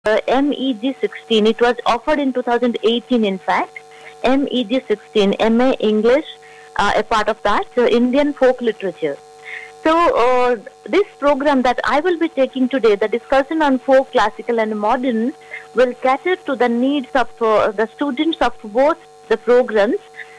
MEG16. It was offered in 2018, in fact. MEG16, MA English, a part of that, Indian folk literature. So this program that I will be taking today, the discussion on folk, classical and modern, will cater to the needs of the students of both the programs,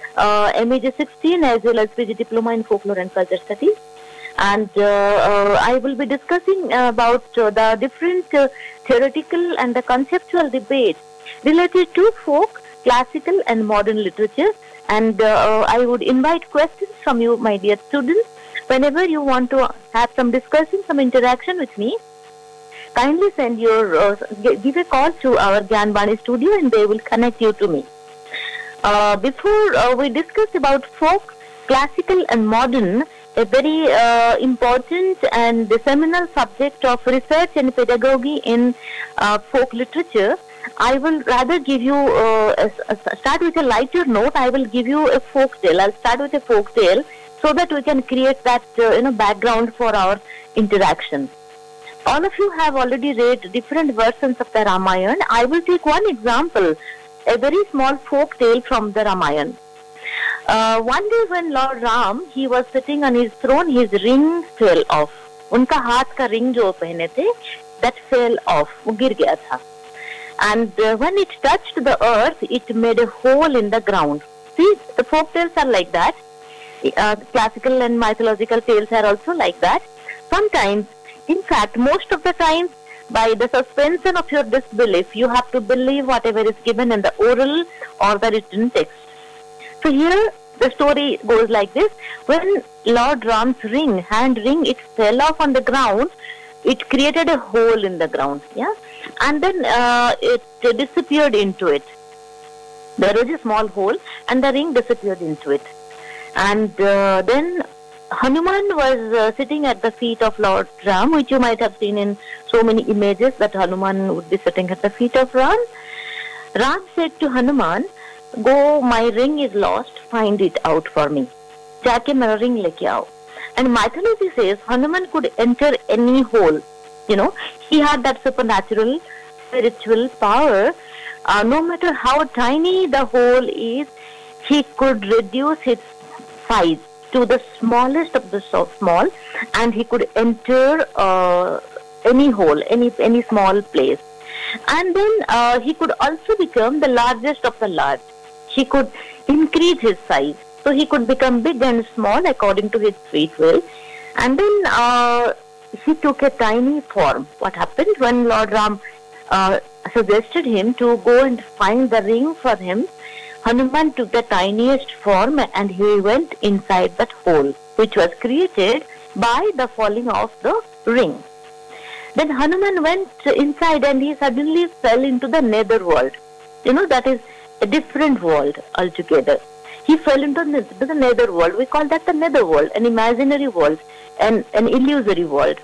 MEG16 as well as PG Diploma in Folklore and Culture Studies. And I will be discussing about the different theoretical and the conceptual debate related to folk, classical and modern literature. And I would invite questions from you, my dear students. Whenever you want to have some discussion, some interaction with me, kindly send your, give a call to our Gyanvani studio and they will connect you to me. Before we discuss about folk, classical and modern, a very important and seminal subject of research and pedagogy in folk literature, I will rather give you, start with a lighter note. I will give you a folk tale. I'll start with a folk tale so that we can create that background for our interaction. All of you have already read different versions of the Ramayana. I will take one example, a very small folk tale from the Ramayana. One day when Lord Ram, he was sitting on his throne, his ring fell off. उनका हाथ का ring जो पहने थे, that fell off, वो गिर गया था. And when it touched the earth, it made a hole in the ground. See, the folk tales are like that. Classical and mythological tales are also like that. Sometimes, in fact, most of the time, by the suspension of your disbelief, you have to believe whatever is given in the oral or the written text. So here, the story goes like this. When Lord Ram's hand ring, it fell off on the ground, it created a hole in the ground, yeah? And then it disappeared into it. There was a small hole and the ring disappeared into it. And then Hanuman was sitting at the feet of Lord Ram, which you might have seen in so many images that Hanuman would be sitting at the feet of Ram. Ram said to Hanuman, "Go, my ring is lost, find it out for me. Jaake mera ring leke aao." And mythology says Hanuman could enter any hole. You know, he had that supernatural, spiritual power. No matter how tiny the hole is, he could reduce its size to the smallest of the small, and he could enter any hole, any small place. And then he could also become the largest of the large. He could increase his size. So he could become big and small according to his free will. And then he took a tiny form. What happened when Lord Ram suggested him to go and find the ring for him? Hanuman took the tiniest form and he went inside that hole, which was created by the falling of the ring. Then Hanuman went inside and he suddenly fell into the netherworld. You know, that is a different world altogether. He fell into the netherworld. We call that the netherworld, an imaginary world, an illusory world.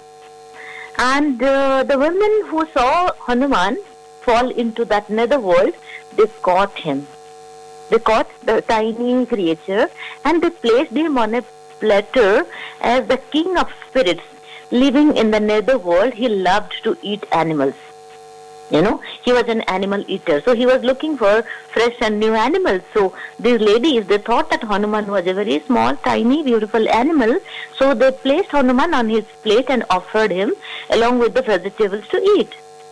And the women who saw Hanuman fall into that netherworld, they caught him. They caught the tiny creature and they placed him on a platter as the king of spirits. Living in the netherworld, he loved to eat animals. You know, he was an animal eater. So he was looking for fresh and new animals. So these ladies, they thought that Hanuman was a very small, tiny, beautiful animal. So they placed Hanuman on his plate and offered him along with the vegetables to eat.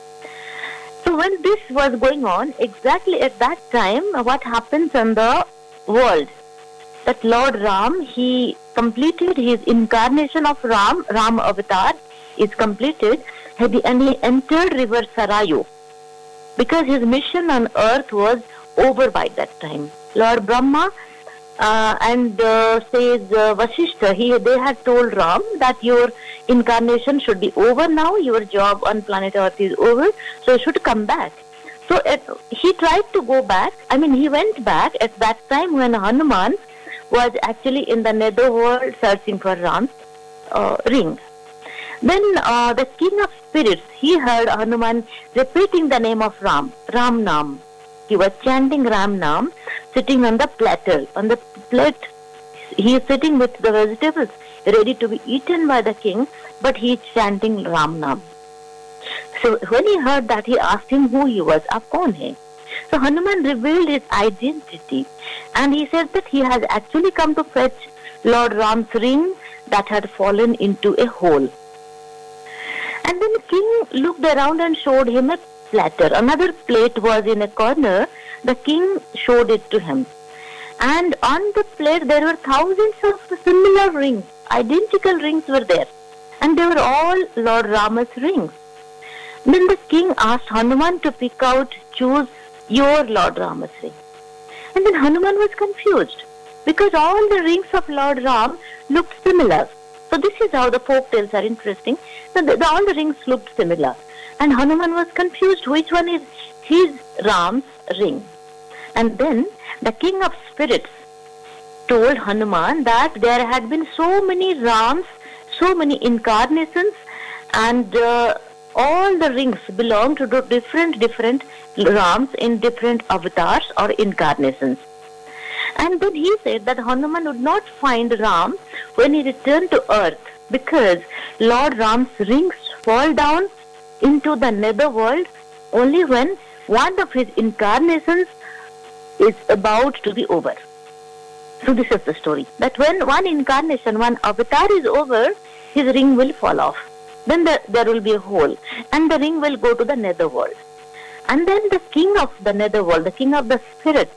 So when this was going on, exactly at that time, what happens in the world? That Lord Ram, he completed his incarnation of Ram Avatar is completed, and he entered river Sarayu because his mission on earth was over by that time. Lord Brahma and says Vasishtha, they had told Ram that your incarnation should be over now, your job on planet Earth is over, so you should come back. So he tried to go back. I mean, he went back at that time when Hanuman was actually in the netherworld searching for Ram's ring. Then the king of spirits, he heard Hanuman repeating the name of Ram Nam. He was chanting Ram Nam, sitting on the platter. On the plate, he is sitting with the vegetables ready to be eaten by the king, but he is chanting Ram Nam. So when he heard that, he asked him who he was. Aap kaun hai? So Hanuman revealed his identity, and he said that he has actually come to fetch Lord Ram's ring that had fallen into a hole. And then the king looked around and showed him a platter. Another plate was in a corner. The king showed it to him. And on the plate there were thousands of similar rings. Identical rings were there. And they were all Lord Rama's rings. Then the king asked Hanuman to choose your Lord Rama's ring. And then Hanuman was confused, because all the rings of Lord Ram looked similar. So this is how the folk tales are interesting. So all the rings looked similar. And Hanuman was confused which one is his Ram's ring. And then the king of spirits told Hanuman that there had been so many Rams, so many incarnations, and all the rings belong to different Rams in different avatars or incarnations. And then he said that Hanuman would not find Ram when he returned to earth, because Lord Ram's rings fall down into the netherworld only when one of his incarnations is about to be over. So this is the story, that when one incarnation, one avatar is over, his ring will fall off. Then there will be a hole, and the ring will go to the netherworld. And then the king of the netherworld, the king of the spirit,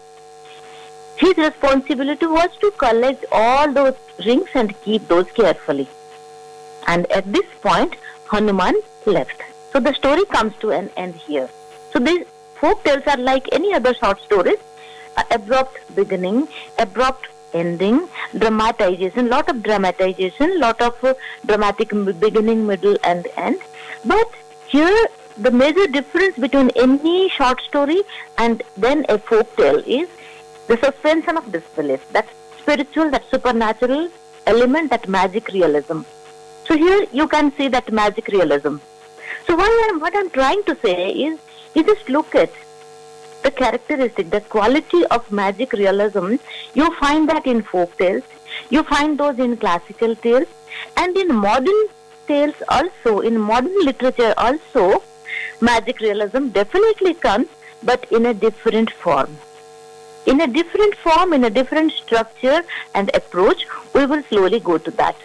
his responsibility was to collect all those rings and keep those carefully. And at this point, Hanuman left. So the story comes to an end here. So these folk tales are like any other short stories. Abrupt beginning, abrupt ending, dramatization, lot of dramatization, lot of dramatic beginning, middle and end. But here the major difference between any short story and then a folk tale is the suspension of disbelief, that spiritual, that supernatural element, that magic realism. So here you can see that magic realism. So what I'm trying to say is, you just look at the characteristic, the quality of magic realism. You find that in folk tales, you find those in classical tales, and in modern tales also, in modern literature also, magic realism definitely comes, but in a different form. In a different form, in a different structure and approach. We will slowly go to that.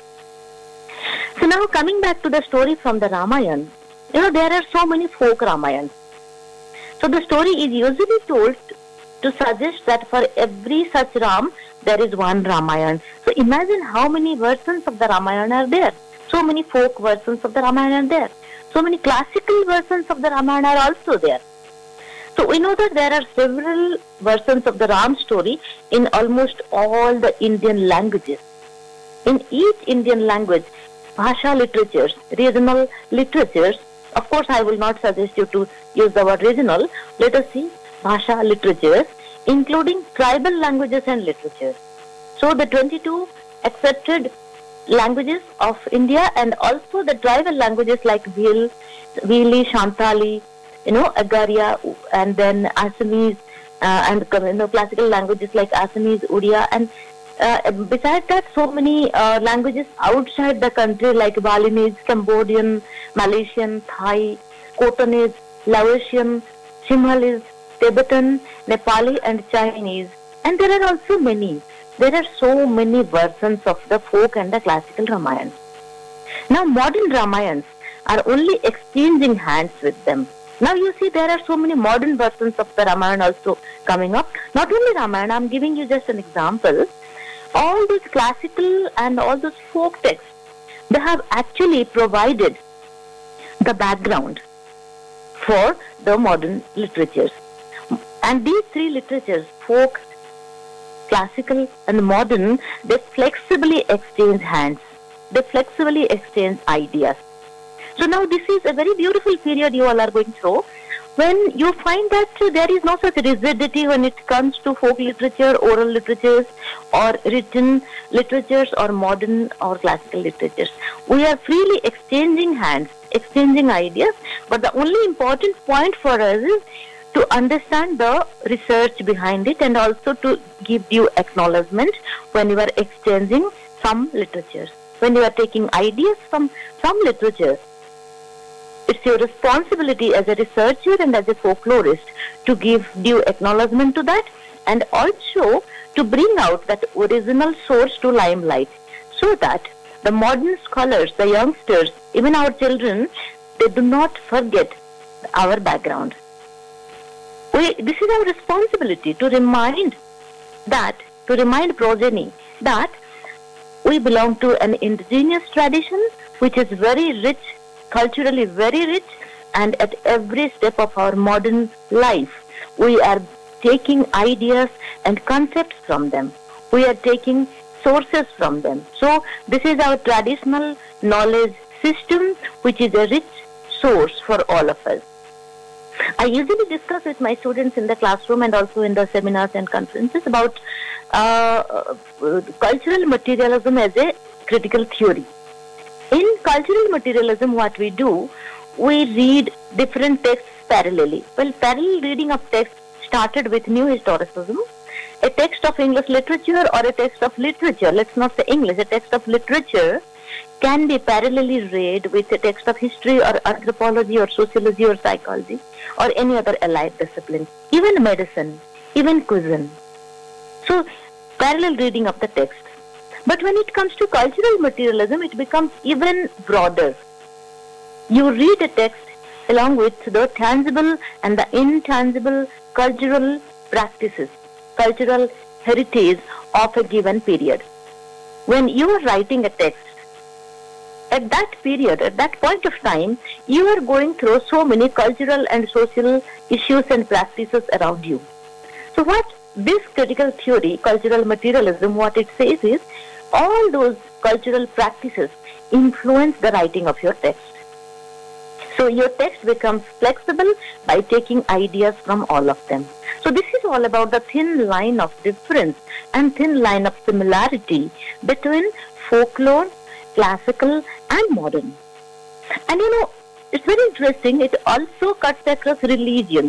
So now coming back to the story from the Ramayana, there are so many folk Ramayans. So the story is usually told to suggest that for every such Ram, there is one Ramayana. So imagine how many versions of the Ramayana are there. So many folk versions of the Ramayana are there. So many classical versions of the Ramayana are also there. So we know that there are several versions of the Ram story in almost all the Indian languages. In each Indian language, Bhasha literatures, regional literatures, of course I will not suggest you to use the word regional, let us see Bhasha literatures, including tribal languages and literatures. So the 22 accepted languages of India, and also the tribal languages like Bhil, Vili, Shantali, Agaria, and then Assamese, and classical languages like Assamese, Odia, and besides that, so many languages outside the country like Balinese, Cambodian, Malaysian, Thai, Khotanese, Laotian, Simhalese, Tibetan, Nepali, and Chinese. And there are also many. There are so many versions of the folk and the classical Ramayana. Now modern Ramayans are only exchanging hands with them. Now you see there are so many modern versions of the Ramayana also coming up. Not only Ramayana, I am giving you just an example. All those classical and all those folk texts, they have actually provided the background for the modern literatures. And these three literatures, folk, classical and modern, they flexibly exchange hands. They flexibly exchange ideas. So now this is a very beautiful period you all are going through, when you find that there is no such rigidity when it comes to folk literature, oral literatures, or written literatures, or modern or classical literatures. We are freely exchanging hands, exchanging ideas, but the only important point for us is to understand the research behind it, and also to give you acknowledgement when you are exchanging some literatures, when you are taking ideas from some literatures. It's your responsibility as a researcher and as a folklorist to give due acknowledgement to that, and also to bring out that original source to limelight, so that the modern scholars, the youngsters, even our children, they do not forget our background. This is our responsibility to remind progeny that we belong to an indigenous tradition which is very rich, culturally very rich, and at every step of our modern life, we are taking ideas and concepts from them. We are taking sources from them. So this is our traditional knowledge system, which is a rich source for all of us. I usually discuss with my students in the classroom and also in the seminars and conferences about cultural materialism as a critical theory. In cultural materialism, what we do, we read different texts parallelly. Well, parallel reading of text started with New Historicism. A text of English literature or a text of literature, let's not say English, a text of literature can be parallelly read with a text of history or anthropology or sociology or psychology or any other allied discipline, even medicine, even cuisine. So, parallel reading of the text. But when it comes to cultural materialism, it becomes even broader. You read a text along with the tangible and the intangible cultural practices, cultural heritage of a given period. When you are writing a text, at that period, at that point of time, you are going through so many cultural and social issues and practices around you. So what this critical theory, cultural materialism, what it says is, all those cultural practices influence the writing of your text. So your text becomes flexible by taking ideas from all of them. So this is all about the thin line of difference and thin line of similarity between folklore, classical and modern. And it's very interesting, it also cuts across religions.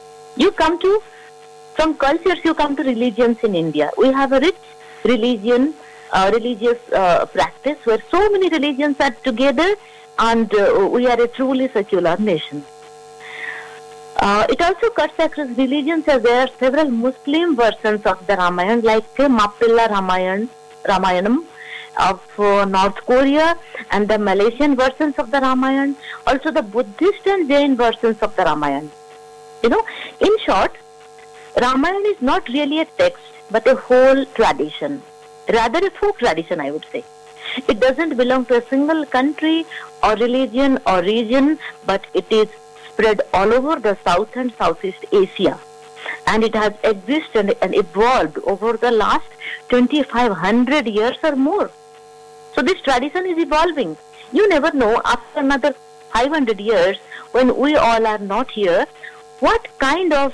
From cultures you come to religions in India. We have a rich religious practice where so many religions are together, and we are a truly secular nation. It also cuts across religions, as there are several Muslim versions of the Ramayana, like Mappila Ramayanam of North Korea, and the Malaysian versions of the Ramayana, also the Buddhist and Jain versions of the Ramayana. In short, Ramayana is not really a text, but a whole tradition. Rather a folk tradition, I would say. It doesn't belong to a single country or religion or region, but it is spread all over the South and Southeast Asia. And it has existed and evolved over the last 2,500 years or more. So this tradition is evolving. You never know, after another 500 years, when we all are not here, what kind of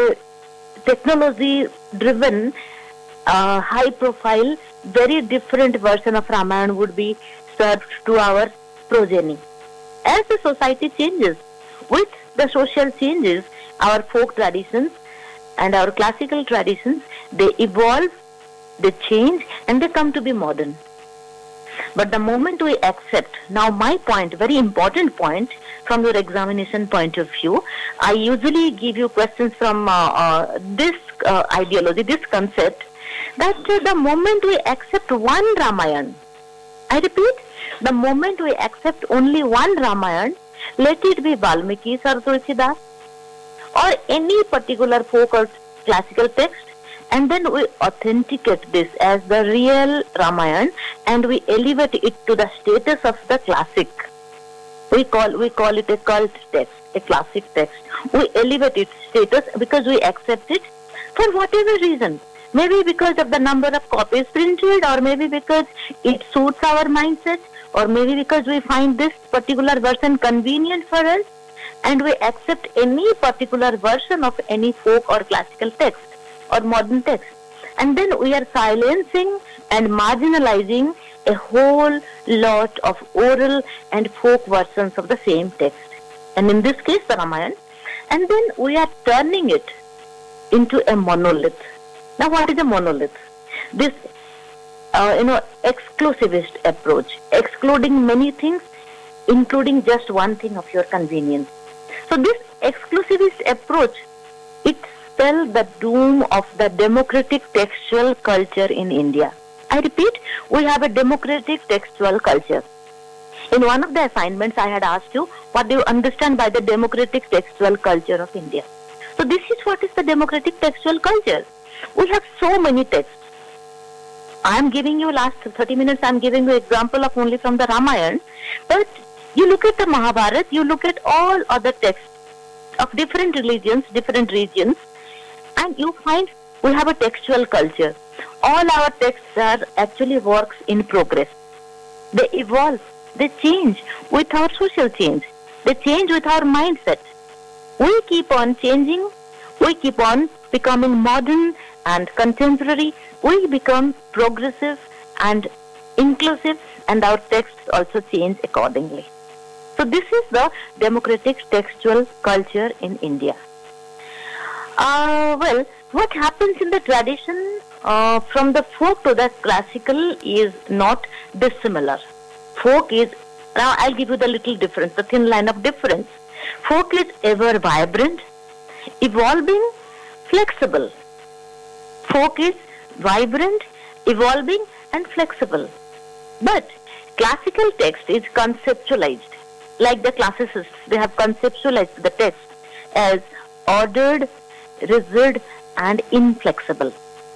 technology-driven, high-profile, very different version of Ramayana would be served to our progeny. As the society changes, with the social changes, our folk traditions and our classical traditions, they evolve, they change, and they come to be modern. But the moment we accept, now my point, very important point from your examination point of view, I usually give you questions from this ideology, this concept, that the moment we accept one Ramayana, I repeat, the moment we accept only one Ramayana, let it be Valmiki or Tulsidas or any particular folk or classical text, and then we authenticate this as the real Ramayana and we elevate it to the status of the classic. We call it a cult text, a classic text. We elevate its status because we accept it for whatever reason. Maybe because of the number of copies printed, or maybe because it suits our mindset, or maybe because we find this particular version convenient for us, and we accept any particular version of any folk or classical text or modern text. And then we are silencing and marginalizing a whole lot of oral and folk versions of the same text. And in this case, the Ramayana. And then we are turning it into a monolith. Now, what is a monolith? This, exclusivist approach, excluding many things including just one thing of your convenience. So this exclusivist approach, it spelled the doom of the democratic textual culture in India. I repeat, we have a democratic textual culture. In one of the assignments, I had asked you, what do you understand by the democratic textual culture of India? So this is what is the democratic textual culture. We have so many texts. I am giving you last 30 minutes, I am giving you example of only from the Ramayana. But you look at the Mahabharata, you look at all other texts of different religions, different regions, and you find we have a textual culture. All our texts are actually works in progress. They evolve, they change with our social change. They change with our mindset. We keep on changing, we keep on becoming modern and contemporary, we become progressive and inclusive, and our texts also change accordingly. So this is the democratic textual culture in India. Well, what happens in the tradition from the folk to the classical is not dissimilar. Folk is, now I'll give you the little difference, the thin line of difference. Folk is ever vibrant, evolving, flexible. Folk is vibrant, evolving and flexible. But classical text is conceptualized. Like the classicists, they have conceptualized the text as ordered, rigid and inflexible.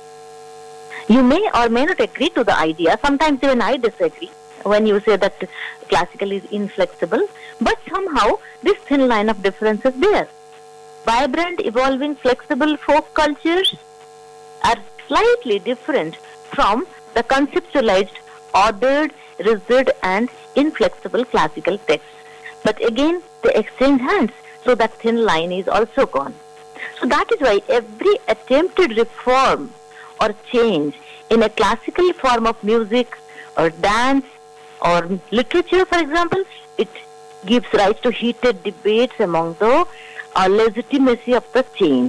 You may or may not agree to the idea. Sometimes even I disagree when you say that classical is inflexible. But somehow this thin line of difference is there. Vibrant, evolving, flexible folk cultures are slightly different from the conceptualized, ordered, rigid and inflexible classical texts. But again, they exchange hands, so that thin line is also gone. So that is why every attempted reform or change in a classical form of music or dance or literature, for example, it gives rise to heated debates among the legitimacy of the change.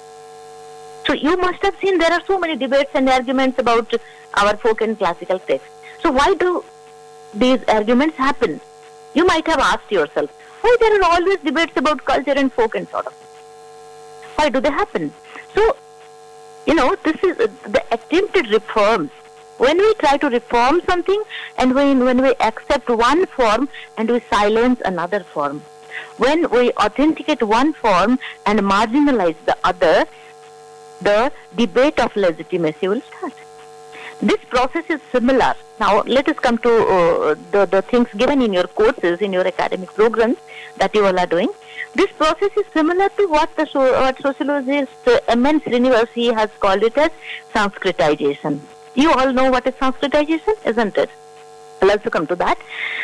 So you must have seen there are so many debates and arguments about our folk and classical texts. So why do these arguments happen? You might have asked yourself, why there are always debates about culture and folk and sort of. Why do they happen? So, this is the attempted reforms. When we try to reform something and when we accept one form and we silence another form. When we authenticate one form and marginalize the other, the debate of legitimacy will start. This process is similar. Now, let us come to the things given in your courses, in your academic programs that you all are doing. This process is similar to what sociologist M.N. Srinivas has called it as Sanskritization. You all know what is Sanskritization, isn't it? I'll also come to that.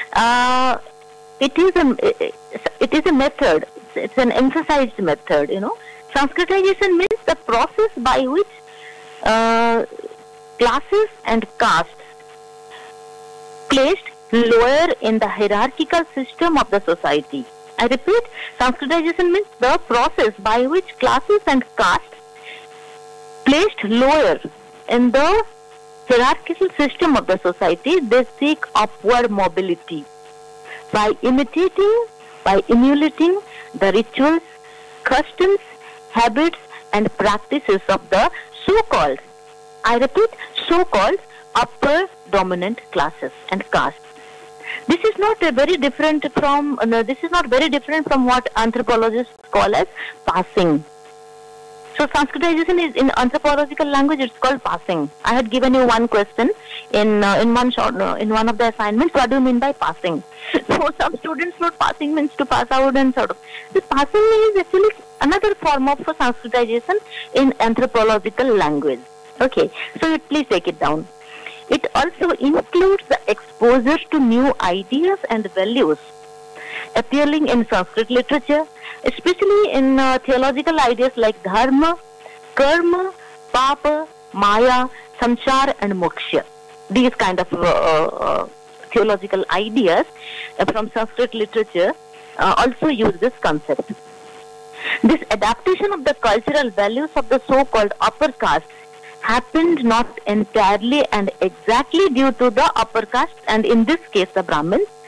It is a method. It's an emphasized method, Sanskritization means the process by which classes and castes placed lower in the hierarchical system of the society. I repeat, Sanskritization means the process by which classes and castes placed lower in the hierarchical system of the society, they seek upward mobility by imitating, by emulating the rituals, customs, habits and practices of the so-called, I repeat, so-called upper dominant classes and castes. This is not very different from what anthropologists call as passing. So Sanskritization is in anthropological language. It's called passing. I had given you one question in one of the assignments. What do you mean by passing? So some students thought passing means to pass out and sort of. The passing is actually another form of Sanskritization in anthropological language. Okay, so please take it down. It also includes the exposure to new ideas and values appearing in Sanskrit literature, especially in theological ideas like dharma, karma, papa, maya, samsara and moksha. These kind of theological ideas from Sanskrit literature also use this concept. This adaptation of the cultural values of the so-called upper caste happened not entirely and exactly due to the upper caste, and in this case the Brahmins,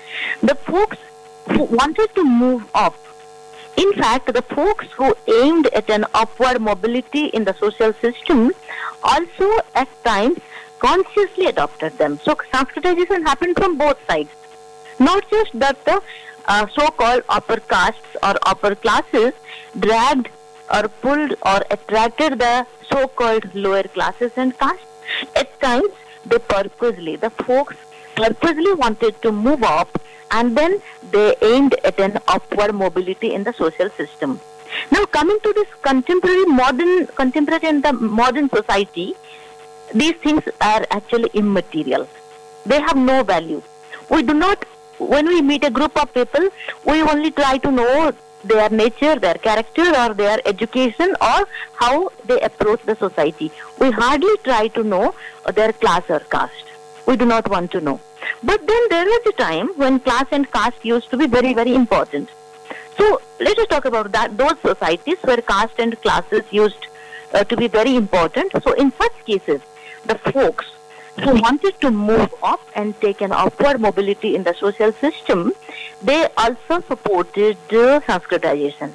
The folks who wanted to move up, in fact, the folks who aimed at an upward mobility in the social system also at times consciously adopted them. So Sanskritization happened from both sides. Not just that the so-called upper castes or upper classes dragged or pulled or attracted the so-called lower classes and castes. At times, the folks purposely wanted to move up, and then they aimed at an upward mobility in the social system. Now, coming to this contemporary and the modern society, these things are actually immaterial. They have no value. We do not, when we meet a group of people, we only try to know their nature, their character, or their education, or how they approach the society. We hardly try to know their class or caste. We do not want to know. But then there was a time when class and caste used to be very, very important. So let us talk about that. Those societies where caste and classes used to be very important. So in such cases, the folks who wanted to move up and take an upward mobility in the social system, they also supported Sanskritization.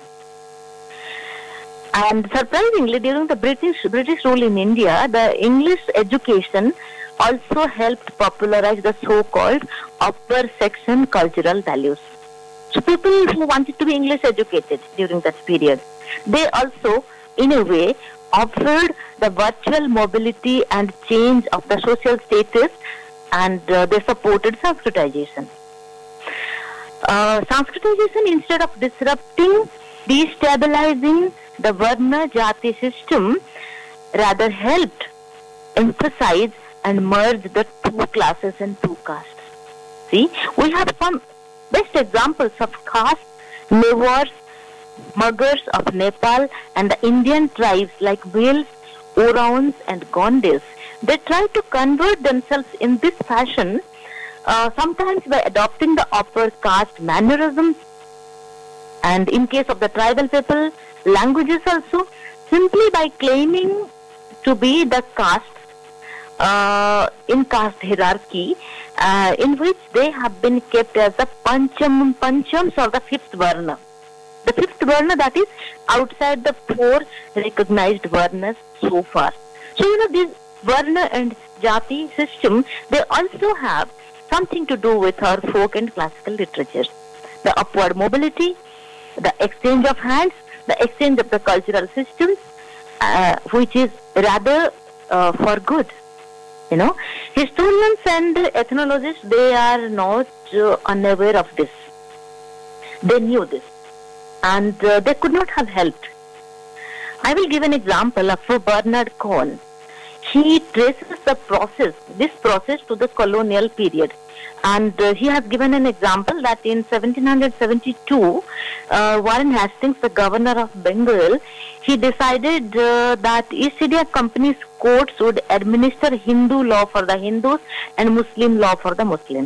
And surprisingly, during the British rule in India, the English education also helped popularize the so-called upper section cultural values. So people who wanted to be English educated during that period, they also, in a way, offered the virtual mobility and change of the social status, and they supported Sanskritization. Sanskritization, instead of disrupting, destabilizing the Varna Jati system, rather helped emphasize and merge the two classes and two castes. See, we have some best examples of castes, Mewars, Muggars of Nepal, and the Indian tribes like Bhils, Orons, and Gondis. They try to convert themselves in this fashion, sometimes by adopting the upper caste mannerisms, and in case of the tribal people, languages also, simply by claiming to be the caste in caste hierarchy, in which they have been kept as the Panchams or the fifth Varna. The fifth Varna, that is outside the four recognized Varnas so far. So, this Varna and Jati system, they also have something to do with our folk and classical literature. The upward mobility, the exchange of hands, the exchange of the cultural systems, which is rather for good. Historians and ethnologists, they are not unaware of this. They knew this, and they could not have helped. I will give an example of Bernard Cohn. He traces this process to the colonial period. And he has given an example that in 1772, Warren Hastings, the governor of Bengal, he decided that East India Company's courts would administer Hindu law for the Hindus and Muslim law for the Muslims.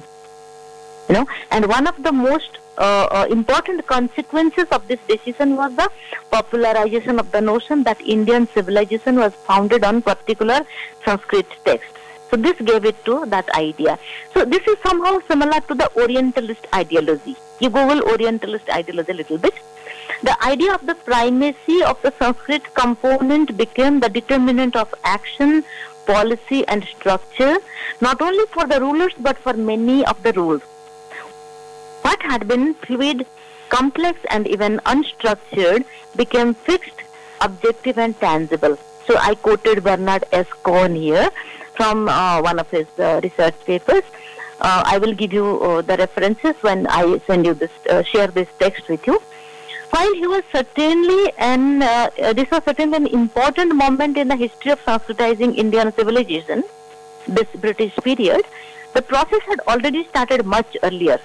And one of the most important consequences of this decision was the popularization of the notion that Indian civilization was founded on particular Sanskrit texts. So this gave it to that idea. So this is somehow similar to the Orientalist ideology. You Google Orientalist ideology a little bit. The idea of the primacy of the Sanskrit component became the determinant of action, policy and structure, not only for the rulers but for many of the rules. What had been fluid, complex and even unstructured became fixed, objective and tangible. So I quoted Bernard S. Cohn here from one of his research papers. I will give you the references when I send you this, share this text with you. While he was certainly this was certainly an important moment in the history of Sanskritizing Indian civilization, this British period, the process had already started much earlier.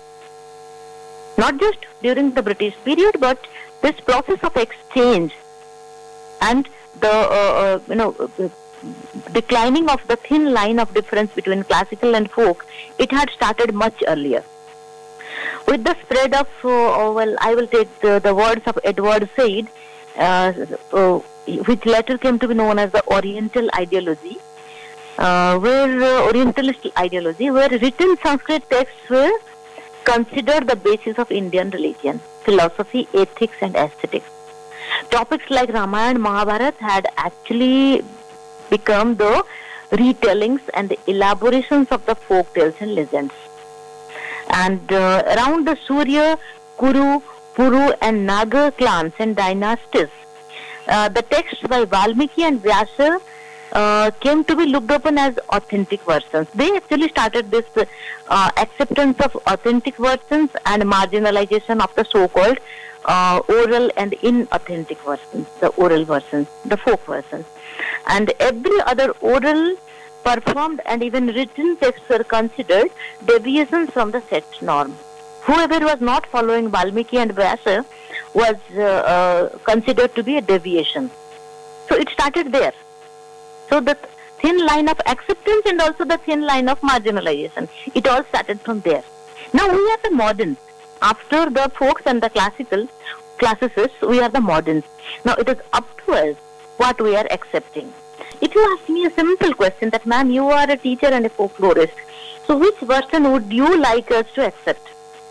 Not just during the British period, but this process of exchange and the declining of the thin line of difference between classical and folk, it had started much earlier. With the spread of, I will take the words of Edward Said, which later came to be known as the Oriental ideology, Orientalist ideology, where written Sanskrit texts were considered the basis of Indian religion, philosophy, ethics and aesthetics. Topics like Ramayana and Mahabharata had actually become the retellings and the elaborations of the folk tales and legends. And around the Surya, Kuru, Puru and Naga clans and dynasties, the texts by Valmiki and Vyasa came to be looked upon as authentic versions. They actually started this acceptance of authentic versions and marginalization of the so-called oral and inauthentic versions, the oral versions, the folk versions. And every other oral, performed and even written texts were considered deviations from the set norm. Whoever was not following Valmiki and Vyasa was considered to be a deviation. So it started there. So the thin line of acceptance and also the thin line of marginalization, it all started from there. Now we are the moderns. After the folks and the classicists, we are the moderns. Now it is up to us what we are accepting. If you ask me a simple question that, ma'am, you are a teacher and a folklorist, so which version would you like us to accept?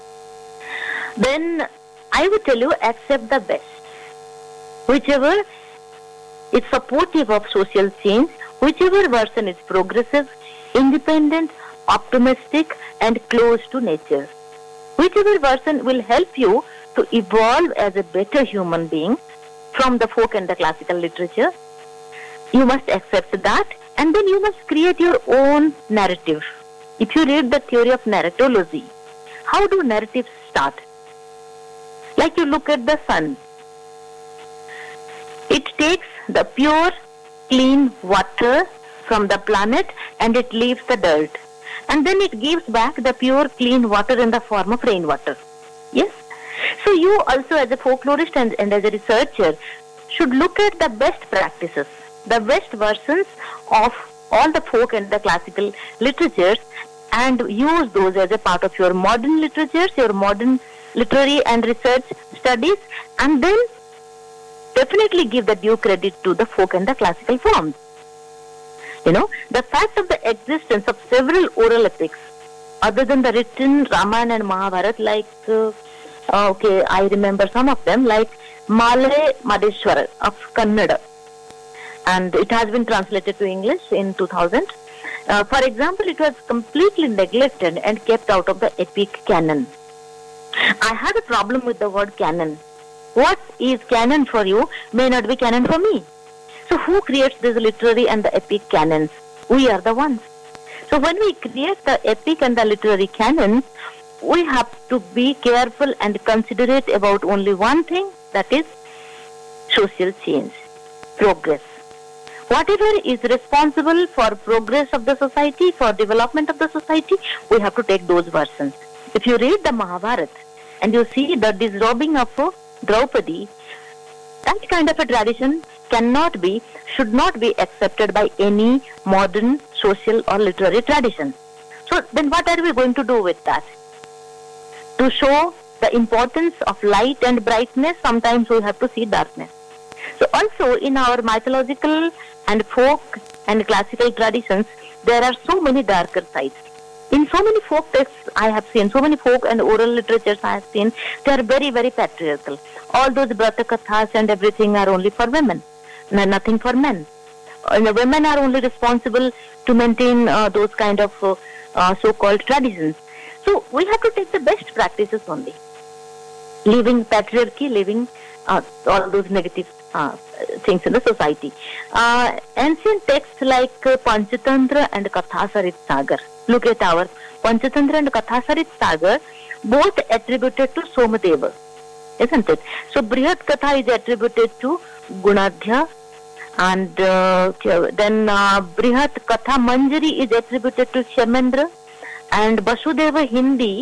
Then I would tell you, accept the best. Whichever is supportive of social change, whichever version is progressive, independent, optimistic and close to nature. Whichever version will help you to evolve as a better human being from the folk and the classical literature, you must accept that, and then you must create your own narrative. If you read the theory of narratology, how do narratives start? Like you look at the sun. It takes the pure, clean water from the planet and it leaves the dirt. And then it gives back the pure, clean water in the form of rainwater. Yes? So you also as a folklorist and as a researcher should look at the best practices, the best versions of all the folk and the classical literatures and use those as a part of your modern literatures, your modern literary and research studies, and then definitely give the due credit to the folk and the classical forms. You know, the fact of the existence of several oral epics other than the written Ramayana and Mahabharata, like, I remember some of them, like Male Madeshwara of Kannada. And it has been translated to English in 2000. For example, it was completely neglected and kept out of the epic canon. I had a problem with the word canon. What is canon for you may not be canon for me. So who creates these literary and the epic canons? We are the ones. So when we create the epic and the literary canons, we have to be careful and considerate about only one thing, that is social change, progress. Whatever is responsible for progress of the society, for development of the society, we have to take those versions. If you read the Mahabharata and you see the disrobing of Draupadi, that kind of a tradition should not be accepted by any modern social or literary tradition. So then what are we going to do with that? To show the importance of light and brightness, sometimes we have to see darkness. So also in our mythological and folk and classical traditions, there are so many darker sides. In so many folk texts I have seen, so many folk and oral literatures I have seen, they are very, very patriarchal. All those Brata Kathas and everything are only for women, nothing for men. And the women are only responsible to maintain those kind of so-called traditions. So we have to take the best practices only. Leaving patriarchy, leaving all those negative things in the society. Ancient texts like Panchatantra and Kathasarit Sagar. Look at our Panchatantra and Kathasarit Sagar, both attributed to Somadeva, isn't it? So Brihat Katha is attributed to Gunadhya, and then Brihat Katha Manjari is attributed to Shamendra, and Vasudeva Hindi,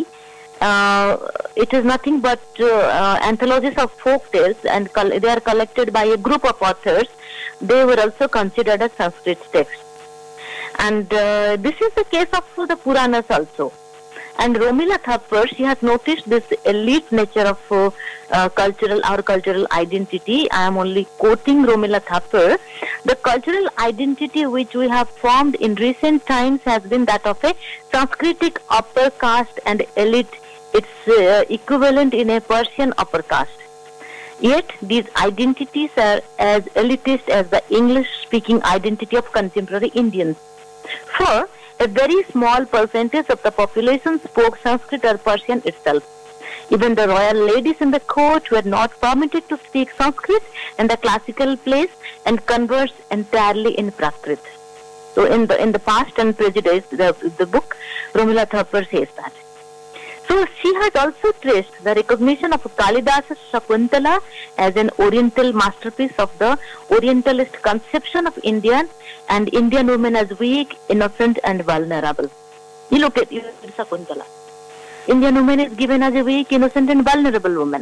it is nothing but anthologies of folk tales, and they are collected by a group of authors. They were also considered as Sanskrit texts. And this is the case of the Puranas also. And Romila Thapar, she has noticed this elite nature of our cultural identity. I am only quoting Romila Thapar. The cultural identity which we have formed in recent times has been that of a Sanskritic upper caste and elite It's equivalent in a Persian upper caste. Yet these identities are as elitist as the English-speaking identity of contemporary Indians. For a very small percentage of the population spoke Sanskrit or Persian itself. Even the royal ladies in the court were not permitted to speak Sanskrit in the classical place and converse entirely in Prakrit. So in the Past and Prejudice, the book, Romila Thapar says that. So she has also traced the recognition of Kalidasa's Shakuntala as an Oriental masterpiece of the Orientalist conception of Indian and Indian women as weak, innocent and vulnerable. You look at Shakuntala. Indian woman is given as a weak, innocent and vulnerable woman.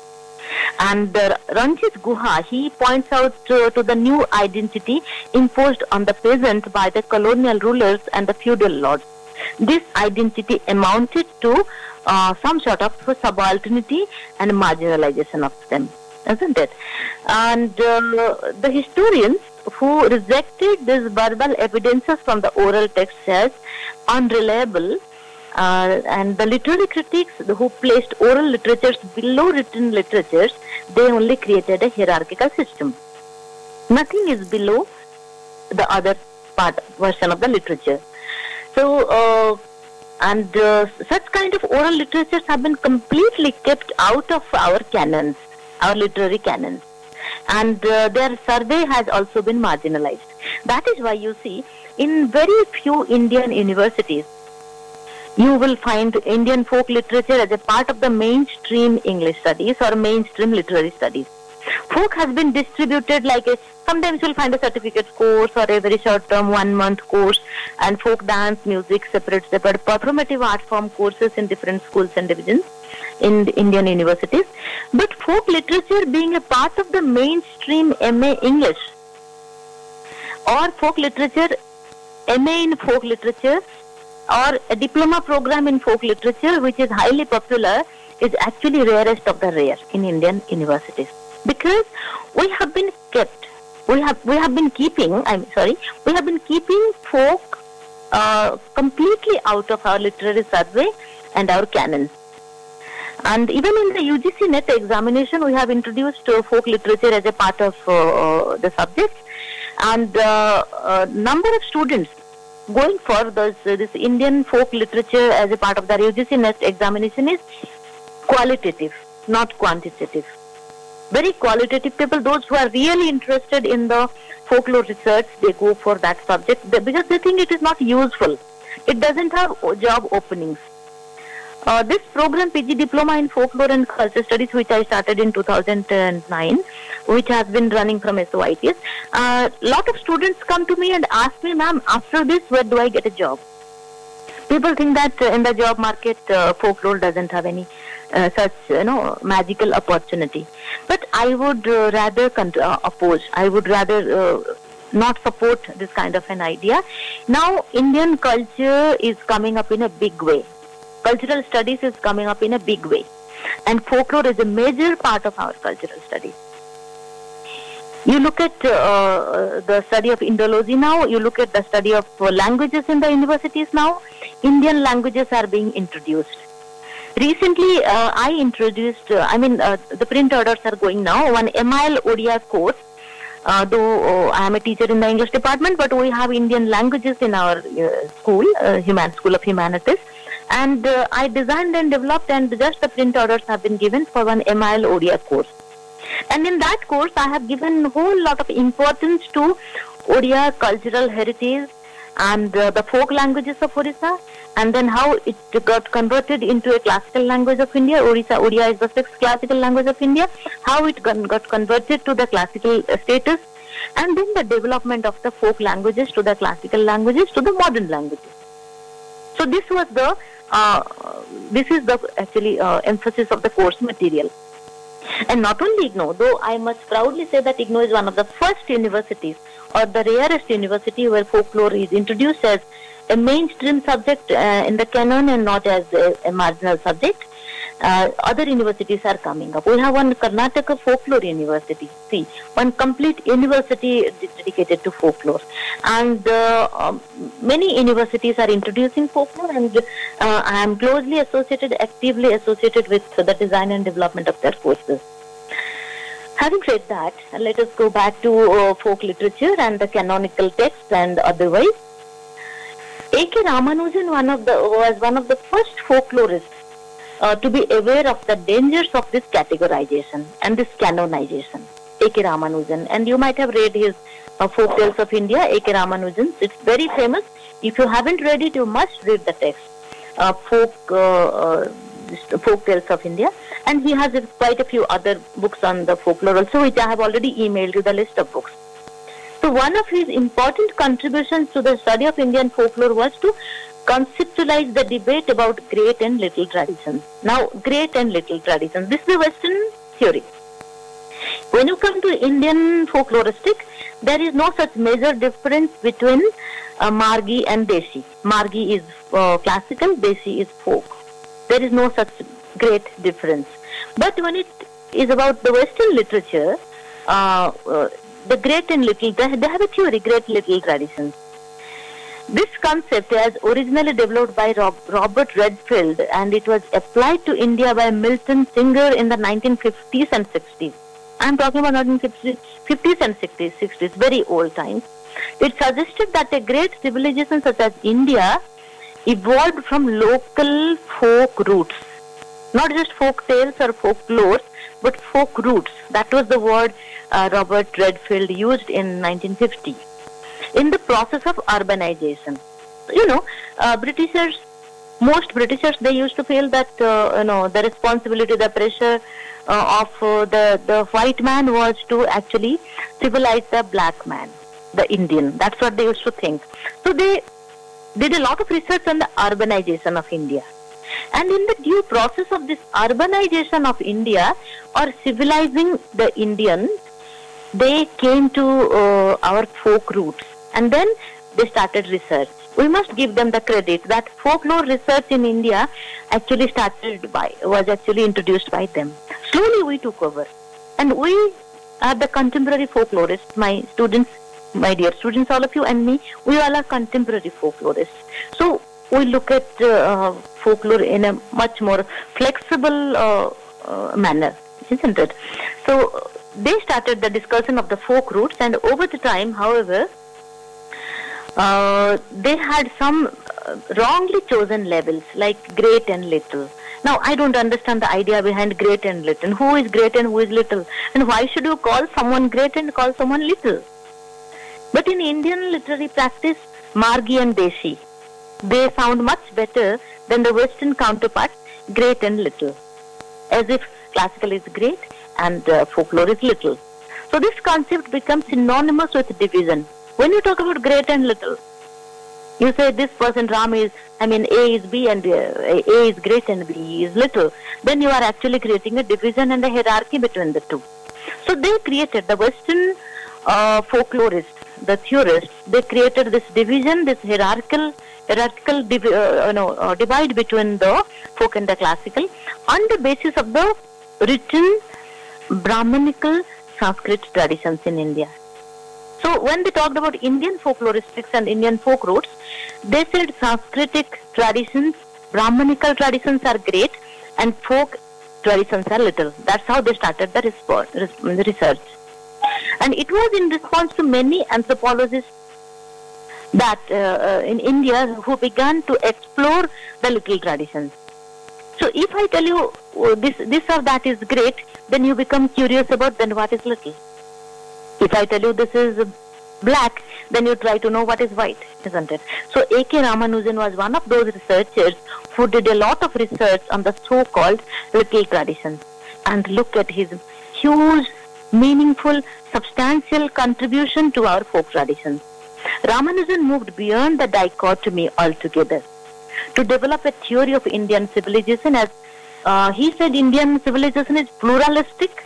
And Ranjit Guha, he points out to the new identity imposed on the peasant by the colonial rulers and the feudal lords. This identity amounted to some sort of subalternity and marginalization of them, isn't it? And the historians who rejected these verbal evidences from the oral texts as unreliable, and the literary critics who placed oral literatures below written literatures, they only created a hierarchical system. Nothing is below the other version of the literature. So, such kind of oral literatures have been completely kept out of our canons, our literary canons. And their survey has also been marginalized. That is why you see, in very few Indian universities, you will find Indian folk literature as a part of the mainstream English studies or mainstream literary studies. Folk has been distributed like sometimes you'll find a certificate course or a very short-term 1-month course, and folk dance, music, separate performative art form courses in different schools and divisions in the Indian universities. But folk literature being a part of the mainstream MA English or folk literature, MA in folk literature, or a diploma program in folk literature, which is highly popular, is actually rarest of the rare in Indian universities. Because we have been keeping folk completely out of our literary survey and our canons. And even in the UGC NET examination, we have introduced folk literature as a part of the subject, and number of students going for this Indian folk literature as a part of the UGC NET examination is qualitative, not quantitative. Very qualitative people, those who are really interested in the folklore research, they go for that subject because they think it is not useful. It doesn't have job openings. This program, PG Diploma in Folklore and Culture Studies, which I started in 2009, which has been running from SOITS, lot of students come to me and ask me, ma'am, after this, where do I get a job? People think that in the job market, folklore doesn't have any such, magical opportunity. But I would rather oppose. I would rather not support this kind of an idea. Now, Indian culture is coming up in a big way. Cultural studies is coming up in a big way. And folklore is a major part of our cultural studies. You look at the study of Indology now, you look at the study of languages in the universities now, Indian languages are being introduced. Recently, I introduced, the print orders are going now, one MIL Odia course, though I am a teacher in the English department, but we have Indian languages in our school, School of Humanities. And I designed and developed, and just the print orders have been given for one MIL Odia course. And in that course, I have given a whole lot of importance to Odia cultural heritage and the folk languages of Orissa, and then how it got converted into a classical language of India. Odia is the 6th classical language of India, how it got converted to the classical status, and then the development of the folk languages to the classical languages to the modern languages. So this was the emphasis of the course material. And not only IGNOU, though I must proudly say that IGNOU is one of the first universities or the rarest university where folklore is introduced as a mainstream subject in the canon and not as a marginal subject. other universities are coming up. We have one Karnataka Folklore University. See, one complete university dedicated to folklore. And many universities are introducing folklore, and I am closely associated, actively associated with the design and development of their courses. Having said that, let us go back to folk literature and the canonical texts and otherwise. A.K. Ramanujan was one of the first folklorists to be aware of the dangers of this categorization and this canonization. A.K. Ramanujan, and you might have read his Folk Tales of India, A.K. Ramanujan. It's very famous. If you haven't read it, you must read the text. Folk Tales of India, and he has quite a few other books on the folklore also, which I have already emailed you the list of books. So one of his important contributions to the study of Indian folklore was to conceptualize the debate about great and little traditions. Now, great and little traditions, this is a Western theory. When you come to Indian folkloristic, there is no such major difference between Margi and Deshi. Margi is classical, Deshi is folk. There is no such great difference. But when it is about the Western literature, the great and little, they have a theory, great little traditions. This concept was originally developed by Robert Redfield, and it was applied to India by Milton Singer in the 1950s and 60s. I am talking about 1950s and 60s, very old times. It suggested that a great civilization such as India evolved from local folk roots, not just folk tales or folklore, but folk roots. That was the word Robert Redfield used in 1950. In the process of urbanization, most Britishers, they used to feel that the responsibility, the pressure of the white man was to actually civilize the black man, the Indian. That's what they used to think. So they did a lot of research on the urbanization of India. And in the due process of this urbanization of India, or civilizing the Indians, they came to our folk roots. And then they started research. We must give them the credit that folklore research in India was actually introduced by them. Slowly we took over. And we are the contemporary folklorists, my students, my dear students, all of you and me, we all are contemporary folklorists. So we look at folklore in a much more flexible manner, isn't it? So they started the discussion of the folk roots, and over the time, however, they had some wrongly chosen labels like great and little. Now, I don't understand the idea behind great and little. Who is great and who is little? And why should you call someone great and call someone little? But in Indian literary practice, Margi and Deshi, they sound much better than the Western counterparts, great and little. As if classical is great and folklore is little. So this concept becomes synonymous with division. When you talk about great and little, you say this person Ram is, A is B and A is great and B is little. Then you are actually creating a division and a hierarchy between the two. So they created, the Western folklorists, the theorists, they created this division, this hierarchical divide between the folk and the classical on the basis of the written Brahmanical Sanskrit traditions in India. So when they talked about Indian folkloristics and Indian folk roots, they said Sanskritic traditions, Brahmanical traditions are great and folk traditions are little. That's how they started the research. And it was in response to many anthropologists that in India who began to explore the little traditions. So if I tell you this or that is great, then you become curious about then what is little. If I tell you this is black, then you try to know what is white, isn't it? So A.K. Ramanujan was one of those researchers who did a lot of research on the so-called little traditions. And look at his huge, meaningful, substantial contribution to our folk traditions. Ramanujan moved beyond the dichotomy altogether to develop a theory of Indian civilization. As he said, Indian civilization is pluralistic,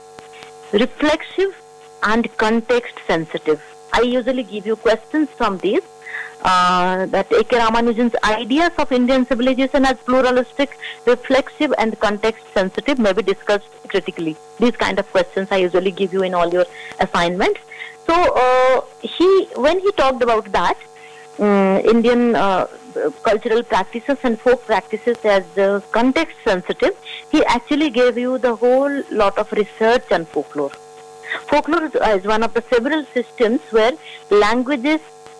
reflexive, and context sensitive. I usually give you questions from these that A.K. Ramanujan's ideas of Indian civilization as pluralistic, reflexive and context-sensitive may be discussed critically. These kind of questions I usually give you in all your assignments. So when he talked about that, Indian cultural practices and folk practices as context-sensitive, he actually gave you the whole lot of research on folklore. Folklore is one of the several systems where languages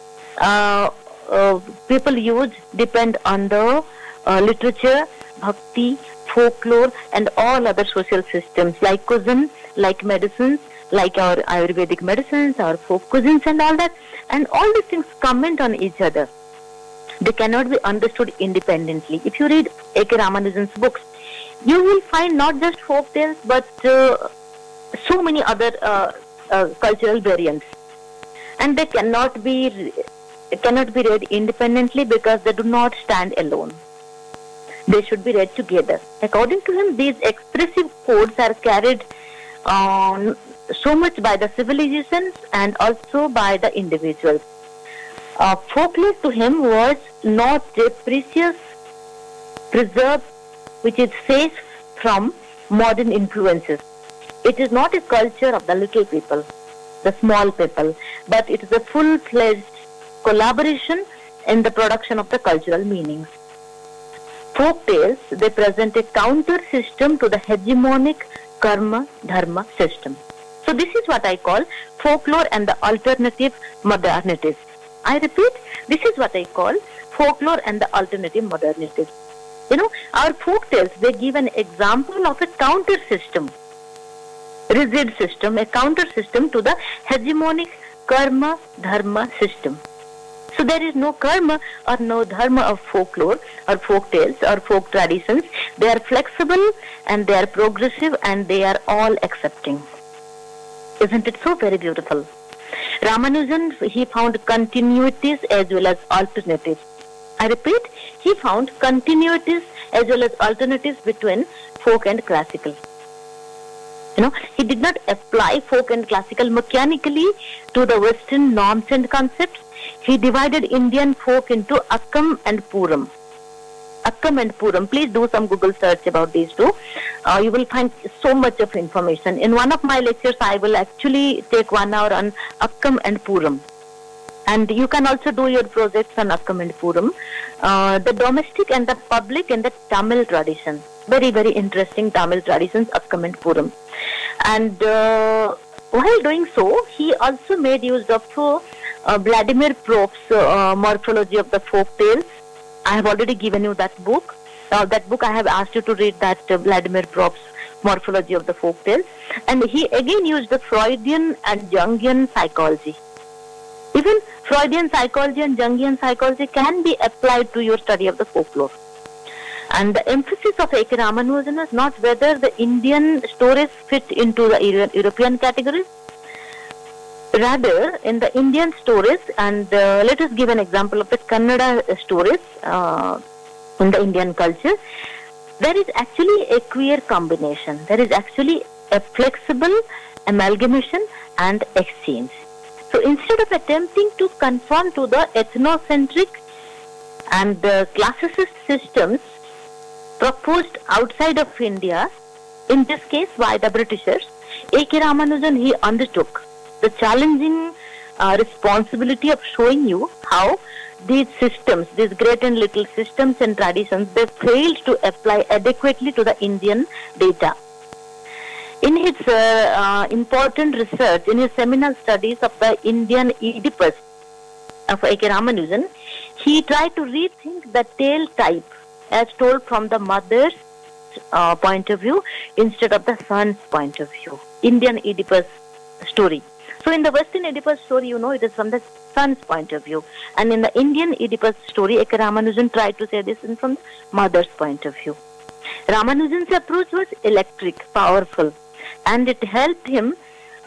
people use depend on the literature, bhakti, folklore and all other social systems like cuisine, like medicines, like our Ayurvedic medicines, our folk cuisines and all that. And all these things comment on each other. They cannot be understood independently. If you read A.K. Ramanujan's books, you will find not just folk tales but so many other cultural variants. And they cannot be read independently because they do not stand alone. They should be read together. According to him, these expressive codes are carried so much by the civilizations and also by the individuals. Folklore to him was not a precious preserve which is safe from modern influences. It is not a culture of the little people, the small people, but it is a full-fledged collaboration in the production of the cultural meanings. Folk tales, they present a counter system to the hegemonic karma-dharma system. So this is what I call folklore and the alternative modernities. I repeat, this is what I call folklore and the alternative modernities. You know, our folk tales, they give an example of a counter system, rigid system, a counter system to the hegemonic karma-dharma system. So there is no karma or no dharma of folklore or folk tales or folk traditions. They are flexible and they are progressive and they are all accepting. Isn't it so very beautiful? Ramanujan, he found continuities as well as alternatives. I repeat, he found continuities as well as alternatives between folk and classical. You know, he did not apply folk and classical mechanically to the Western norms and concepts. He divided Indian folk into Akkam and Puram. Akkam and Puram. Please do some Google search about these two. You will find so much of information. In one of my lectures, I will actually take 1 hour on Akkam and Puram. And you can also do your projects on Akkam and Puram. The domestic and the public and the Tamil tradition. Very, very interesting Tamil traditions, Akkam and Puram. And while doing so, he also made use of Vladimir Prop's Morphology of the Folk Tales. I have already given you that book. That book I have asked you to read, that Vladimir Prop's Morphology of the Folk Tales. And he again used the Freudian and Jungian psychology. Even Freudian psychology and Jungian psychology can be applied to your study of the folklore. And the emphasis of A.K. Ramanujan is not whether the Indian stories fit into the European categories. Rather, in the Indian stories, and let us give an example of the Kannada stories in the Indian culture, there is actually a queer combination. There is actually a flexible amalgamation and exchange. So instead of attempting to conform to the ethnocentric and classicist systems proposed outside of India, in this case by the Britishers, A.K. Ramanujan, he undertook the challenging responsibility of showing you how these systems, these great and little systems and traditions, they failed to apply adequately to the Indian data. In his important research, in his seminal studies of the Indian Oedipus of A.K. Ramanujan, he tried to rethink the tale type as told from the mother's point of view instead of the son's point of view. Indian Oedipus story. So in the Western Oedipus story, you know, it is from the son's point of view. And in the Indian Oedipus story, A.K. Ramanujan tried to say this from the mother's point of view. Ramanujan's approach was electric, powerful, and it helped him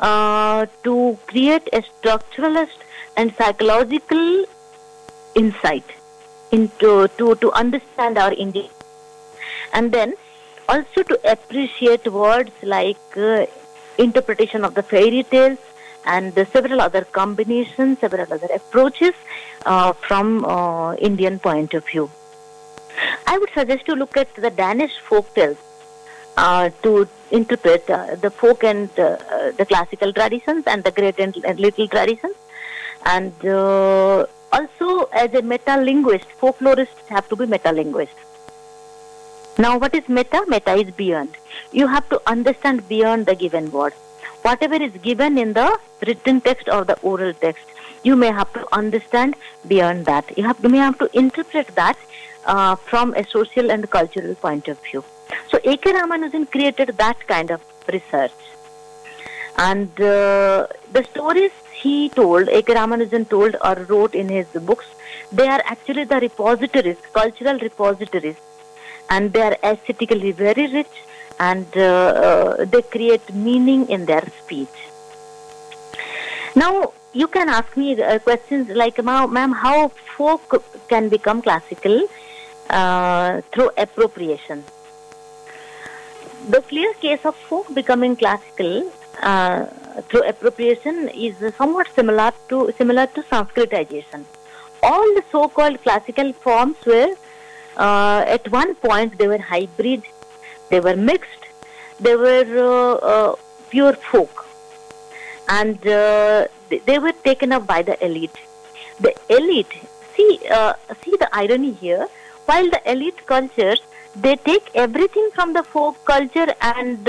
to create a structuralist and psychological insight into to understand our Indian, and then also to appreciate words like interpretation of the fairy tales and several other combinations, several other approaches from Indian point of view. I would suggest to look at the Danish folk tales to interpret the folk and the classical traditions and the great and little traditions. And also, as a meta-linguist, folklorists have to be meta-linguists. Now, what is meta? Meta is beyond. You have to understand beyond the given word. Whatever is given in the written text or the oral text, you may have to understand beyond that. You may have to interpret that from a social and cultural point of view. So, A.K. Ramanujan created that kind of research. And the stories he told, A.K. Ramanujan told or wrote in his books, they are actually the repositories, cultural repositories. And they are aesthetically very rich, and they create meaning in their speech. Now, you can ask me questions like, ma'am, how folk can become classical through appropriation? The clear case of folk becoming classical through appropriation is somewhat similar to Sanskritization. All the so-called classical forms were at one point they were hybrid, they were mixed, they were pure folk, and they were taken up by the elite. The elite, see the irony here. While the elite cultures, they take everything from the folk culture and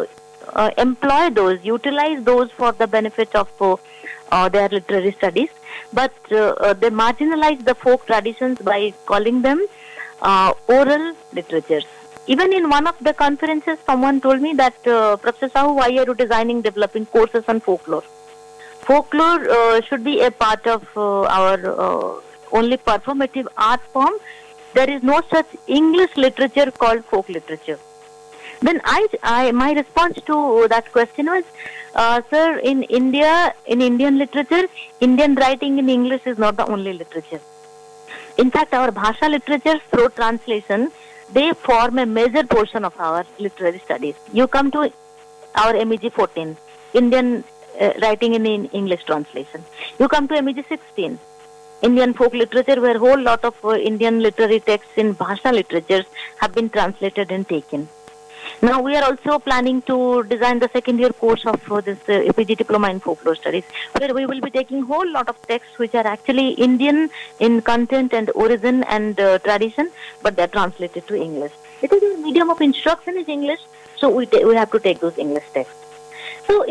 employ those, utilize those for the benefit of their literary studies, but they marginalize the folk traditions by calling them oral literatures. Even in one of the conferences, someone told me that, Professor Sahu, why are you developing courses on folklore? Folklore should be a part of our only performative art form. There is no such English literature called folk literature. Then my response to that question was, sir, in India, in Indian literature, Indian writing in English is not the only literature. In fact, our Bhasha literatures through translation, they form a major portion of our literary studies. You come to our MEG 14, Indian writing in English translation. You come to MEG 16, Indian folk literature, where a whole lot of Indian literary texts in Bhasha literatures have been translated and taken. Now, we are also planning to design the second year course of this PG Diploma in Folklore Studies, where we will be taking a whole lot of texts which are actually Indian in content and origin and tradition, but they are translated to English. Because the medium of instruction is English, so we have to take those English texts. So,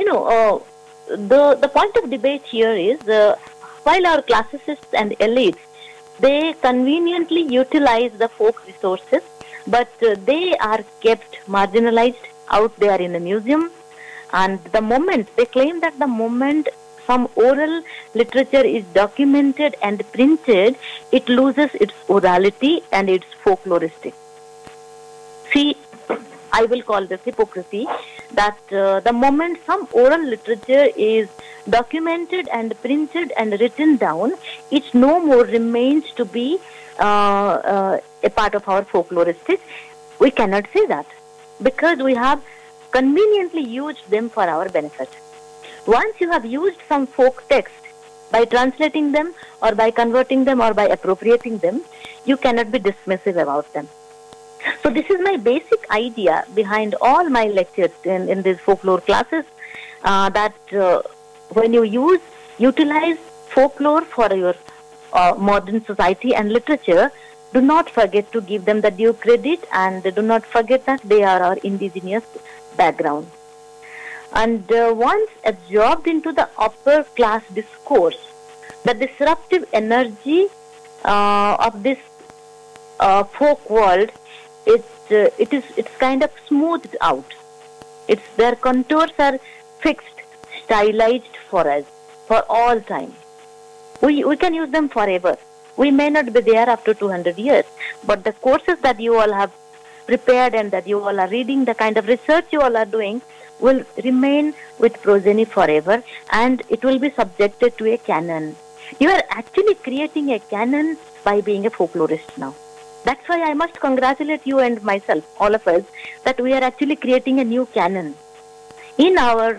the point of debate here is, while our classicists and elites, they conveniently utilize the folk resources, but they are kept marginalized out there in the museum. And the moment, they claim that the moment some oral literature is documented and printed, it loses its orality and its folkloristic. See, I will call this hypocrisy, that the moment some oral literature is documented and printed and written down, it no more remains to be a part of our folkloristic. We cannot say that, because we have conveniently used them for our benefit. Once you have used some folk text, by translating them or by converting them or by appropriating them, you cannot be dismissive about them. So this is my basic idea behind all my lectures in these folklore classes, that when you utilize folklore for your modern society and literature, do not forget to give them the due credit, and do not forget that they are our indigenous background. And once absorbed into the upper class discourse, the disruptive energy of this folk world, it's kind of smoothed out. Their contours are fixed, stylized for us, for all time. We can use them forever. We may not be there after 200 years, but the courses that you all have prepared and that you all are reading, the kind of research you all are doing, will remain with progeny forever, and it will be subjected to a canon. You are actually creating a canon by being a folklorist now. That's why I must congratulate you and myself, all of us, that we are actually creating a new canon in our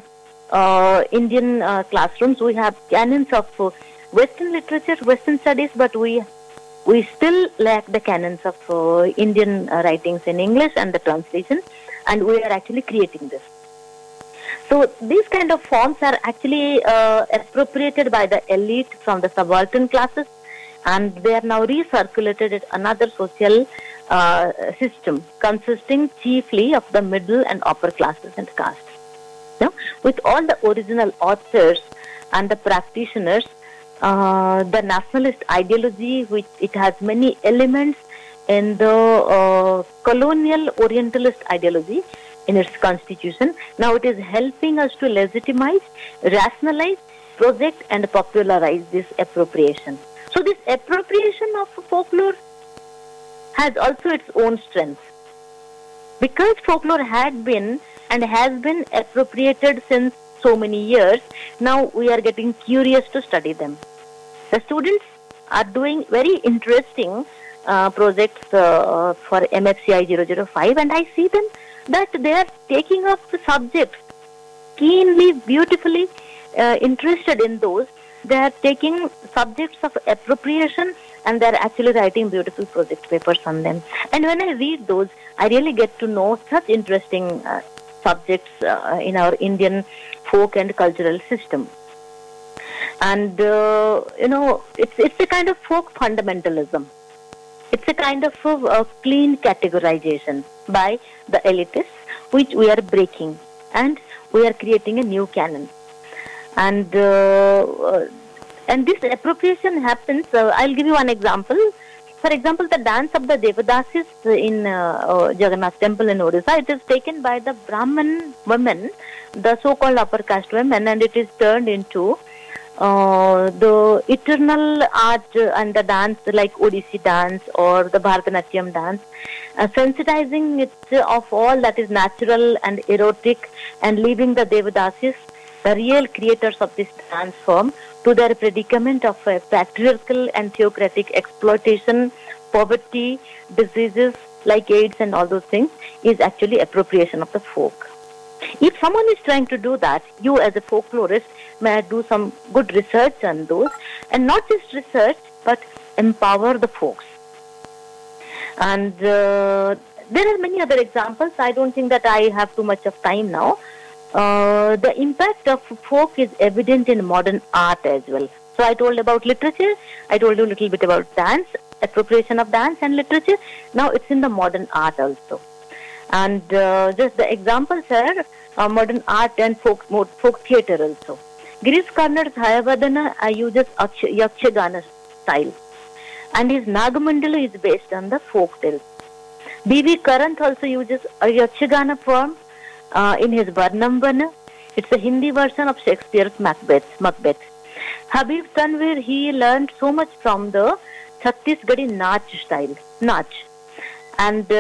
Indian classrooms. We have canons of Western literature, Western studies, but we still lack the canons of Indian writings in English and the translation, and we are actually creating this. So these kind of forms are actually appropriated by the elite from the subaltern classes, and they are now recirculated at another social system consisting chiefly of the middle and upper classes and castes. Now, with all the original authors and the practitioners, the nationalist ideology, which it has many elements in the colonial orientalist ideology in its constitution. Now it is helping us to legitimize, rationalize, project and popularize this appropriation. So this appropriation of folklore has also its own strengths. Because folklore had been and has been appropriated since so many years, now we are getting curious to study them. The students are doing very interesting projects for MFCI 005, and I see them that they are taking up the subjects keenly, beautifully interested in those. They are taking subjects of appropriation and they are actually writing beautiful project papers on them. And when I read those, I really get to know such interesting subjects in our Indian folk and cultural system. And, it's a kind of folk fundamentalism. It's a kind of clean categorization by the elitists, which we are breaking. And we are creating a new canon. And this appropriation happens, I'll give you one example. For example, the dance of the Devadasis in Jagannath temple in Odisha, it is taken by the Brahmin women, the so-called upper caste women, and it is turned into the eternal art and the dance like Odissi dance or the Bharatanatyam dance, sensitizing it of all that is natural and erotic and leaving the Devadasis, the real creators of this dance form, to their predicament of patriarchal and theocratic exploitation, poverty, diseases like AIDS and all those things, is actually appropriation of the folk. If someone is trying to do that, you as a folklorist may do some good research on those, and not just research, but empower the folks. And there are many other examples. I don't think that I have too much of time now. The impact of folk is evident in modern art as well. So I told about literature, I told you a little bit about dance, appropriation of dance and literature. Now it's in the modern art also. And just the examples are modern art and folk theatre also. Girish Karnad's Hayavadana uses Yakshagana style, and his Nagamandala is based on the folk tales. B.V. Karant also uses a Yakshagana form in his Varnambana. It's a Hindi version of Shakespeare's Macbeth. Habib Tanvir, he learned so much from the Chhattisgarhi Nach style, Nach. And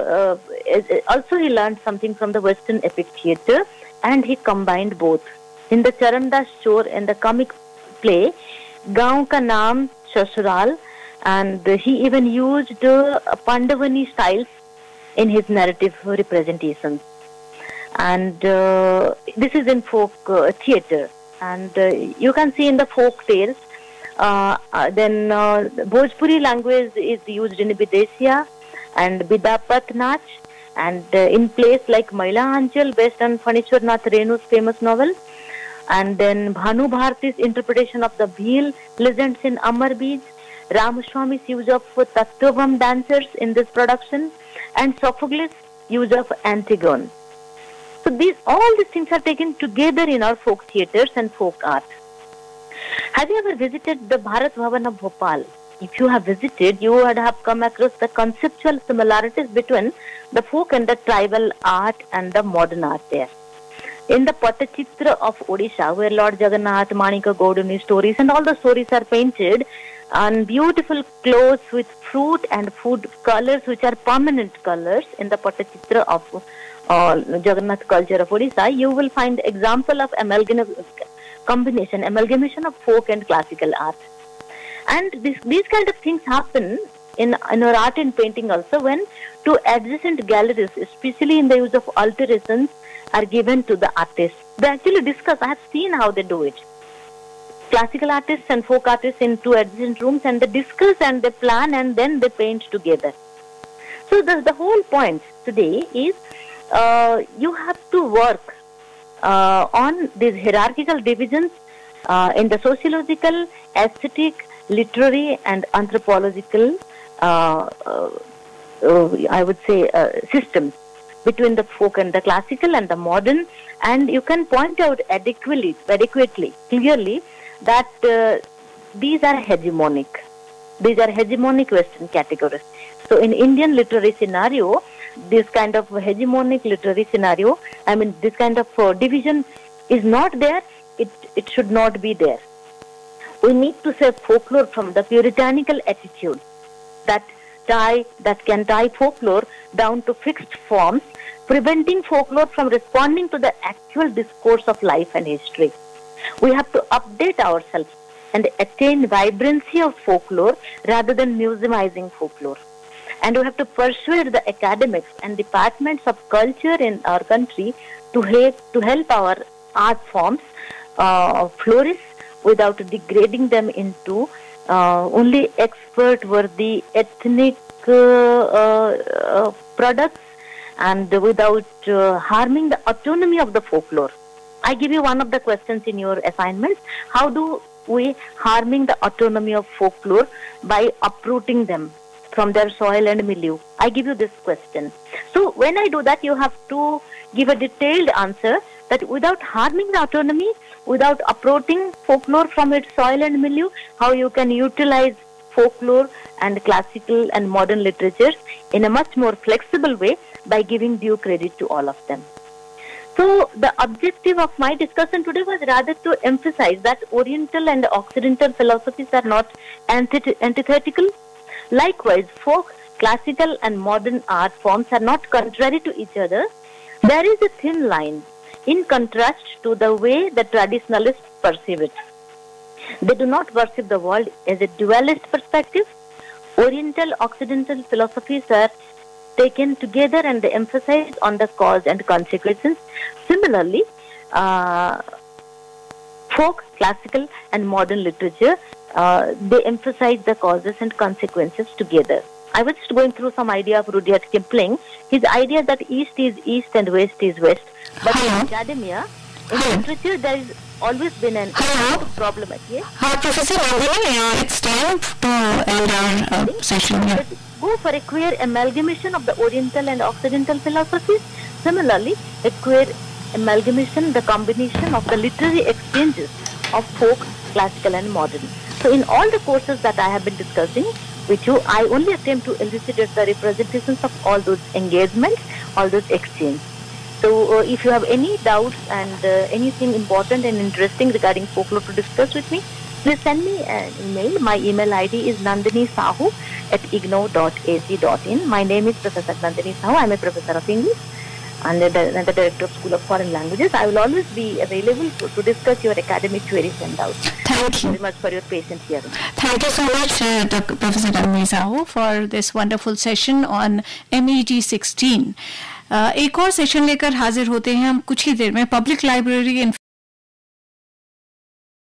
also he learned something from the Western epic theatre, and he combined both. In the Charandas Chor and the comic play, Gaon Ka Naam Sasural, and he even used Pandavani styles in his narrative representations. And this is in folk theatre. And you can see in the folk tales, then Bhojpuri language is used in Bidesiya and Bidapat Nach, and in plays like Maila Anchal based on Phanishwar Nath Renu's famous novel, and then Bhanu Bharati's interpretation of the Bhil legends in Amar Bij, Ramaswamy's use of Tattvam dancers in this production, and Sophocles' use of Antigone. So all these things are taken together in our folk theatres and folk art. Have you ever visited the Bharat Bhavan of Bhopal? If you have visited, you would have come across the conceptual similarities between the folk and the tribal art and the modern art there. In the Patachitra of Odisha, where Lord Jagannath, Manika Gaudani stories and all the stories are painted on beautiful clothes with fruit and food colors, which are permanent colors in the Patachitra of Jagannath culture of Odisha, you will find example of amalgamation of folk and classical art. And these kind of things happen in our art and painting also, when two adjacent galleries, especially in the use of alterations, are given to the artist. They actually discuss. I have seen how they do it. Classical artists and folk artists in two adjacent rooms, and they discuss and they plan and then they paint together. So the whole point today is you have to work on these hierarchical divisions in the sociological, aesthetic, literary and anthropological, I would say, systems between the folk and the classical and the modern, and you can point out adequately, clearly that these are hegemonic. These are hegemonic Western categories. So in Indian literary scenario, this kind of hegemonic literary scenario, I mean this kind of division is not there. It should not be there. We need to save folklore from the puritanical attitude that can tie folklore down to fixed forms, preventing folklore from responding to the actual discourse of life and history. We have to update ourselves and attain vibrancy of folklore rather than museumizing folklore. And we have to persuade the academics and departments of culture in our country to help our art forms flourish without degrading them into only expert-worthy ethnic products and without harming the autonomy of the folklore. I give you one of the questions in your assignments. How do we harming the autonomy of folklore by uprooting them from their soil and milieu? I give you this question. So when I do that, you have to give a detailed answer that without harming the autonomy, without uprooting folklore from its soil and milieu, how you can utilize folklore and classical and modern literatures in a much more flexible way by giving due credit to all of them. So the objective of my discussion today was rather to emphasize that Oriental and Occidental philosophies are not antithetical. Likewise, folk, classical and modern art forms are not contrary to each other. There is a thin line in contrast to the way the traditionalists perceive it. They do not perceive the world as a dualist perspective. Oriental, Occidental philosophies are taken together and they emphasize on the cause and consequences. Similarly, folk, classical and modern literature, they emphasize the causes and consequences together. I was just going through some idea of Rudyard Kipling. His idea that East is East and West is West. But in academia, in literature, there has always been an problem. Yes? Professor Nandini, it's time to end our session here. Go for a queer amalgamation of the Oriental and Occidental philosophies. Similarly, a queer amalgamation, the combination of the literary exchanges of folk, classical and modern. So in all the courses that I have been discussing with you, I only attempt to elucidate the representations of all those engagements, all those exchanges. So if you have any doubts and anything important and interesting regarding folklore to discuss with me, please send me an email. My email ID is nandinisahu@ignou.ac.in. My name is Professor Nandini Sahu. I am a professor of English and the Director of School of Foreign Languages. I will always be available to discuss your academic queries and doubts. Thank you very much for your patient hearing. Thank you so much, Professor Nandini Sahu, for this wonderful session on MEG 16. एक और session लेकर हाजिर होते हैं हम कुछ ही देर में. Public library